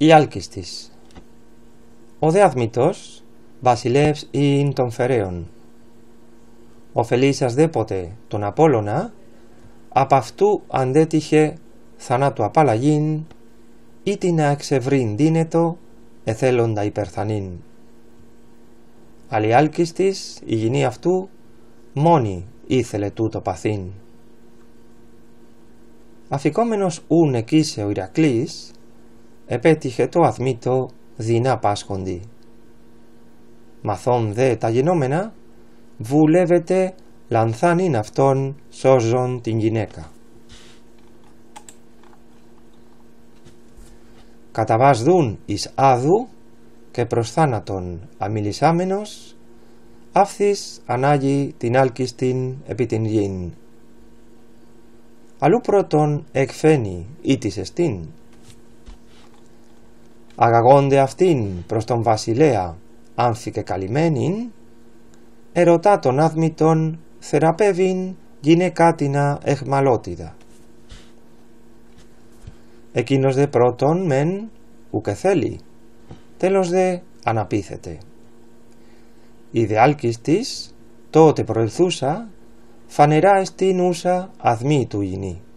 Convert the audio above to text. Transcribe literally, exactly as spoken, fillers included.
Η άλκιστης. Ο δε Αδμητός βασιλεύς ειν των Φεραίων. Ο Φελίσσας δέποτε τον Απόλλωνα, απ' αυτού αντέτυχε θανάτου απαλλαγήν, ήτι να εξευρήν δίνετο εθέλοντα υπερθανήν. Αλλά η άλκιστης, η γυνή αυτού, μόνη ήθελε τούτο παθήν. Αφικόμενος ούν εκείσε ο Ηρακλής, επέτυχε το Αδμήτο δεινά πάσχοντι. Μαθών δε τα γενόμενα, βουλεύεται λανθάνειν αυτόν σώζον την γυναίκα. Καταβάσδουν εις άδου και προς θάνατον αμιλισάμενος, αύθις ανάγει την άλκιστην επί την γην. Αλλού πρώτον εκφαίνει ήτης εστίν. Αγαγόνται αυτήν προς τον βασιλέα άνθη και καλυμμένην, ερωτά τον Άδμητον θεραπεύειν γυναικάτινα εχμαλώτιδα. Εκείνος δε πρώτον μεν ουκε θέλει, τέλος δε αναπείθεται. Η δε άλκιστης τότε προελθούσα φανερά εστίν ούσα Αδμήτου γυνή.